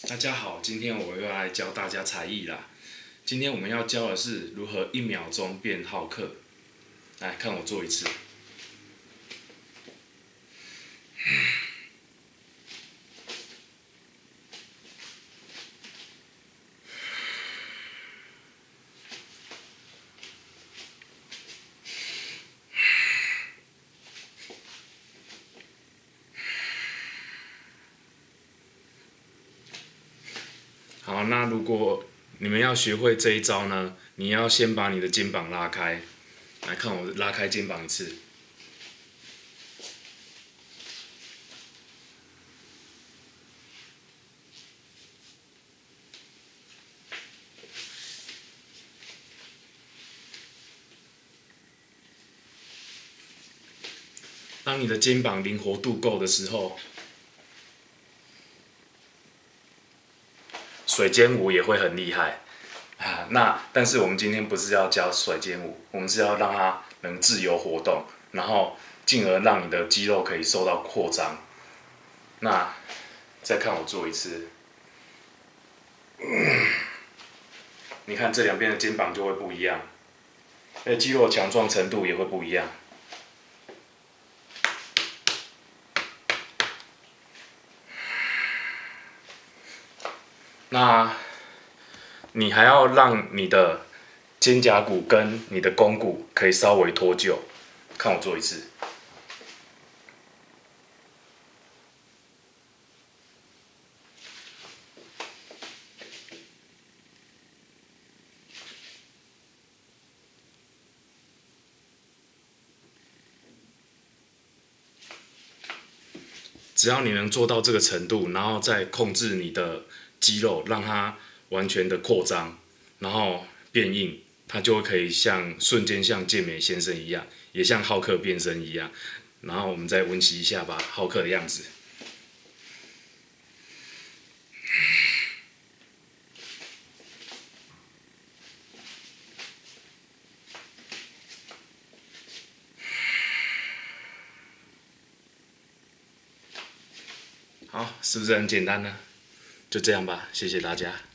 大家好，今天我又来教大家才艺啦。今天我们要教的是如何1秒钟变浩克。来看我做一次。好，那如果你们要学会这一招呢，你要先把你的肩膀拉开。来看我拉开肩膀一次。当你的肩膀灵活度够的时候，水肩舞也会很厉害啊。但是我们今天不是要教水肩舞，我们是要让它能自由活动，然后进而让你的肌肉可以受到扩张。那再看我做一次，你看这两边的肩膀就会不一样，肌肉强壮程度也会不一样。那你还要让你的肩胛骨跟你的肱骨可以稍微脱臼，看我做一次。只要你能做到这个程度，然后再控制你的肌肉，让它完全的扩张，然后变硬，它就可以瞬间像健美先生一样，也像浩克变身一样。然后我们再温习一下吧，浩克的样子。好，是不是很简单呢？就这样吧，谢谢大家。